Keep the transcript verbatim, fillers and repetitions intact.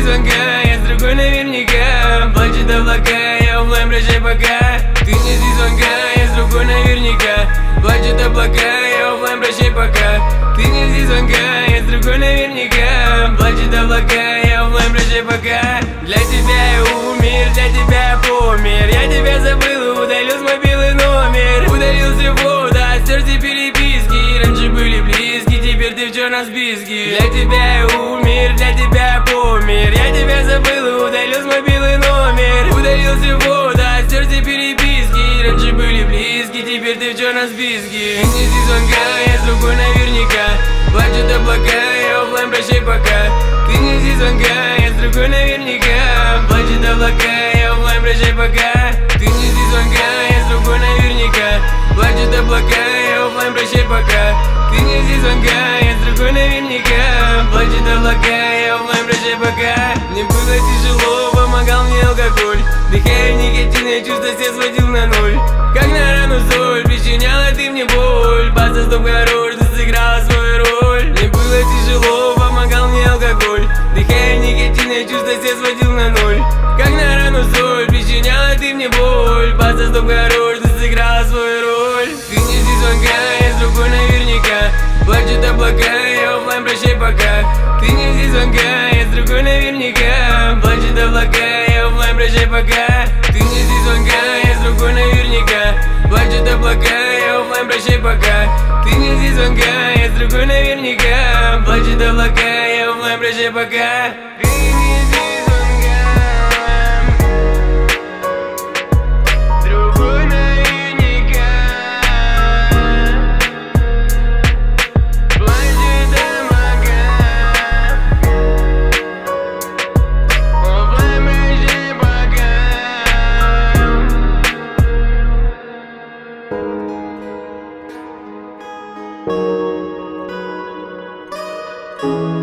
звонка, я с другой наверняка. Плачет облака, я оффлайн, прощай, пока. Ты не жди звонка, я с другой наверняка. Плачет облака, я оффлайн, прощай, пока. Ты не жди звонка, я с другой наверняка. Плачет облака, я оффлайн, прощай, пока. Для тебя я умер, для тебя я помер. Я тебя забыл, удалил с мобилы номер. Удалил все фото, стер все переписки. Раньше были близки, теперь ты в черном списке. Для тебя я умер, для тебя я помер. Я тебя забыл, удалил с мобилы номер. Удалил все фото, стер все переписки. Раньше были близки, теперь ты в черном списке. Не жди звонка, я с другой наверняка. Плачут облака, я оффлайн, прощай, пока. Ты не жди звонка, я с другой наверняка. Плачут облака, я оффлайн, прощай, пока. Ты не жди звонка, я с другой наверняка. Плачут облака, я оффлайн, прощай, пока. Ты не жди звонка, я с другой наверняка. Плачут облака, я оффлайн, прощай, пока. Мне было тяжело, помогал мне алкоголь. Дыхая никотин, я чувства все сводил на ноль. Как на рану соль, причиняла ты мне боль. База, стоп, хорош, ты сыграла свою роль. Мне было тяжело, помогал мне алкоголь. Дыхая никотин, я чувства все сводил на ноль. Как на рану соль, причиняла ты мне боль. База, стоп, хорош, ты сыграла свою роль. Ты не жди звонка, я с другой наверняка. Плачут облака, я оффлайн, прощай, пока. Ты не жди звонка, я с другой наверняка. Плачут облака, я оффлайн, прощай, пока. Ты не жди звонка, я с другой наверняка. Плачут облака, я оффлайн, прощай, пока. Ты не жди звонка, я с другой наверняка. Плачут облака, я оффлайн, прощай, пока. Ты не жди звонка. Другой наверняка. Плачут облака. Оффлайн, прощай, пока.